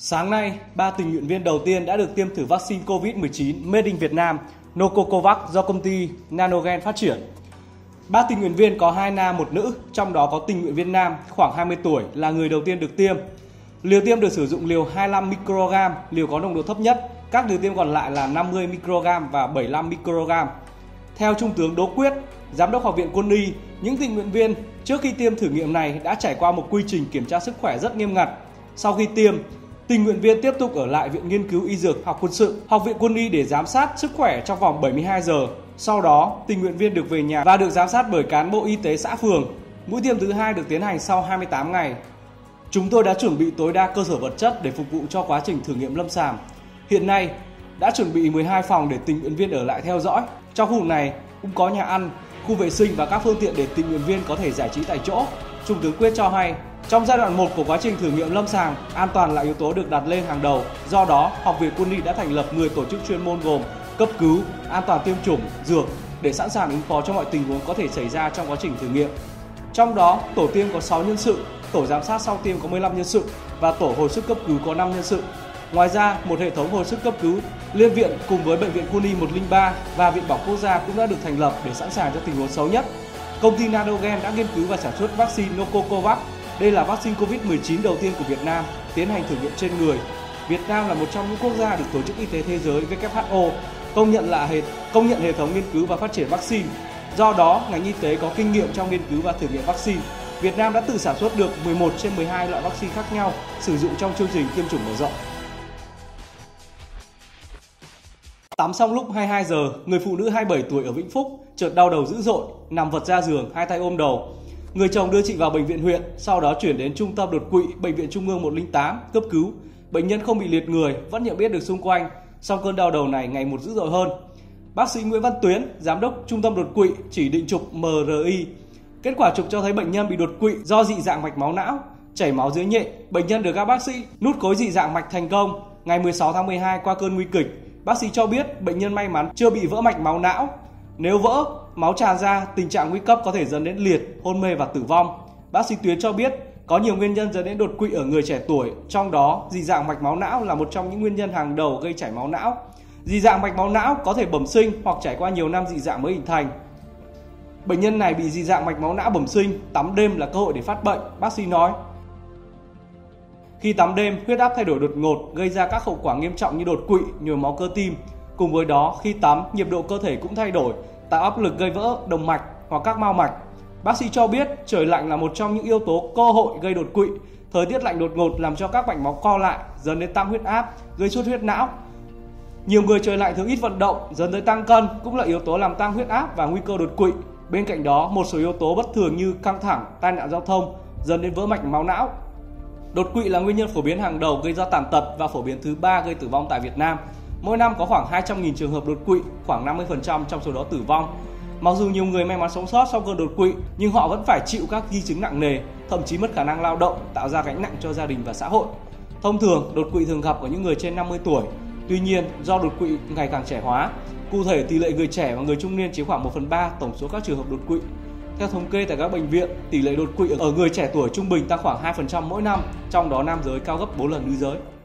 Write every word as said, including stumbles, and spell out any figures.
Sáng nay, ba tình nguyện viên đầu tiên đã được tiêm thử vaccine covid mười chín Made in Việt Nam Nococovax do công ty Nanogen phát triển. Ba tình nguyện viên có hai nam một nữ, trong đó có tình nguyện viên nam khoảng hai mươi tuổi là người đầu tiên được tiêm. Liều tiêm được sử dụng liều hai mươi lăm microgram, liều có nồng độ thấp nhất. Các liều tiêm còn lại là năm mươi microgram và bảy mươi lăm microgram. Theo Trung tướng Đỗ Quyết, Giám đốc Học viện Quân y, những tình nguyện viên trước khi tiêm thử nghiệm này đã trải qua một quy trình kiểm tra sức khỏe rất nghiêm ngặt. Sau khi tiêm, tình nguyện viên tiếp tục ở lại Viện Nghiên cứu Y Dược Học Quân sự, Học viện Quân y để giám sát sức khỏe trong vòng bảy mươi hai giờ. Sau đó, tình nguyện viên được về nhà và được giám sát bởi cán bộ y tế xã phường. Mũi tiêm thứ hai được tiến hành sau hai mươi tám ngày. Chúng tôi đã chuẩn bị tối đa cơ sở vật chất để phục vụ cho quá trình thử nghiệm lâm sàng. Hiện nay, đã chuẩn bị mười hai phòng để tình nguyện viên ở lại theo dõi. Trong khu này cũng có nhà ăn, khu vệ sinh và các phương tiện để tình nguyện viên có thể giải trí tại chỗ. Trung tướng Quyết cho hay, trong giai đoạn một của quá trình thử nghiệm lâm sàng, an toàn là yếu tố được đặt lên hàng đầu. Do đó, Học viện Quân y đã thành lập mười tổ chức chuyên môn gồm cấp cứu, an toàn tiêm chủng, dược để sẵn sàng ứng phó cho mọi tình huống có thể xảy ra trong quá trình thử nghiệm. Trong đó, tổ tiêm có sáu nhân sự, tổ giám sát sau tiêm có mười lăm nhân sự và tổ hồi sức cấp cứu có năm nhân sự. Ngoài ra, một hệ thống hồi sức cấp cứu liên viện cùng với Bệnh viện Quân y một không ba và Viện Bỏng Quốc gia cũng đã được thành lập để sẵn sàng cho tình huống xấu nhất. Công ty Nanogen đã nghiên cứu và sản xuất vaccine Nococovax. Đây là vaccine covid mười chín đầu tiên của Việt Nam tiến hành thử nghiệm trên người. Việt Nam là một trong những quốc gia được Tổ chức Y tế Thế giới W H O công nhận là hệ công nhận hệ thống nghiên cứu và phát triển vaccine. Do đó, ngành y tế có kinh nghiệm trong nghiên cứu và thử nghiệm vaccine. Việt Nam đã tự sản xuất được mười một trên mười hai loại vaccine khác nhau sử dụng trong chương trình tiêm chủng mở rộng. Tắm xong lúc hai mươi hai giờ, người phụ nữ hai mươi bảy tuổi ở Vĩnh Phúc chợt đau đầu dữ dội, nằm vật ra giường, hai tay ôm đầu. Người chồng đưa chị vào bệnh viện huyện, sau đó chuyển đến trung tâm đột quỵ Bệnh viện Trung ương một không tám cấp cứu. Bệnh nhân không bị liệt người, vẫn nhận biết được xung quanh, song cơn đau đầu này ngày một dữ dội hơn. Bác sĩ Nguyễn Văn Tuyến, giám đốc trung tâm đột quỵ chỉ định chụp M R I. Kết quả chụp cho thấy bệnh nhân bị đột quỵ do dị dạng mạch máu não, chảy máu dưới nhện. Bệnh nhân được các bác sĩ nút cối dị dạng mạch thành công. Ngày mười sáu tháng mười hai qua cơn nguy kịch, bác sĩ cho biết bệnh nhân may mắn chưa bị vỡ mạch máu não. Nếu vỡ, máu tràn ra, tình trạng nguy cấp có thể dẫn đến liệt, hôn mê và tử vong. Bác sĩ Tuyến cho biết có nhiều nguyên nhân dẫn đến đột quỵ ở người trẻ tuổi, trong đó dị dạng mạch máu não là một trong những nguyên nhân hàng đầu gây chảy máu não. Dị dạng mạch máu não có thể bẩm sinh hoặc trải qua nhiều năm dị dạng mới hình thành. Bệnh nhân này bị dị dạng mạch máu não bẩm sinh, tắm đêm là cơ hội để phát bệnh, bác sĩ nói. Khi tắm đêm, huyết áp thay đổi đột ngột gây ra các hậu quả nghiêm trọng như đột quỵ, nhồi máu cơ tim. Cùng với đó, khi tắm, nhiệt độ cơ thể cũng thay đổi, tạo áp lực gây vỡ động mạch hoặc các mao mạch. Bác sĩ cho biết trời lạnh là một trong những yếu tố cơ hội gây đột quỵ. Thời tiết lạnh đột ngột làm cho các mạch máu co lại, dẫn đến tăng huyết áp, gây xuất huyết não. Nhiều người trời lạnh thường ít vận động, dẫn tới tăng cân cũng là yếu tố làm tăng huyết áp và nguy cơ đột quỵ. Bên cạnh đó, một số yếu tố bất thường như căng thẳng, tai nạn giao thông dẫn đến vỡ mạch máu não. Đột quỵ là nguyên nhân phổ biến hàng đầu gây ra tàn tật và phổ biến thứ ba gây tử vong tại Việt Nam. Mỗi năm có khoảng hai trăm nghìn trường hợp đột quỵ, khoảng năm mươi phần trăm trong số đó tử vong. Mặc dù nhiều người may mắn sống sót sau cơn đột quỵ, nhưng họ vẫn phải chịu các di chứng nặng nề, thậm chí mất khả năng lao động, tạo ra gánh nặng cho gia đình và xã hội. Thông thường, đột quỵ thường gặp ở những người trên năm mươi tuổi. Tuy nhiên, do đột quỵ ngày càng trẻ hóa, cụ thể tỷ lệ người trẻ và người trung niên chiếm khoảng một phần ba tổng số các trường hợp đột quỵ. Theo thống kê tại các bệnh viện, tỷ lệ đột quỵ ở người trẻ tuổi trung bình tăng khoảng hai phần trăm mỗi năm, trong đó nam giới cao gấp bốn lần nữ giới.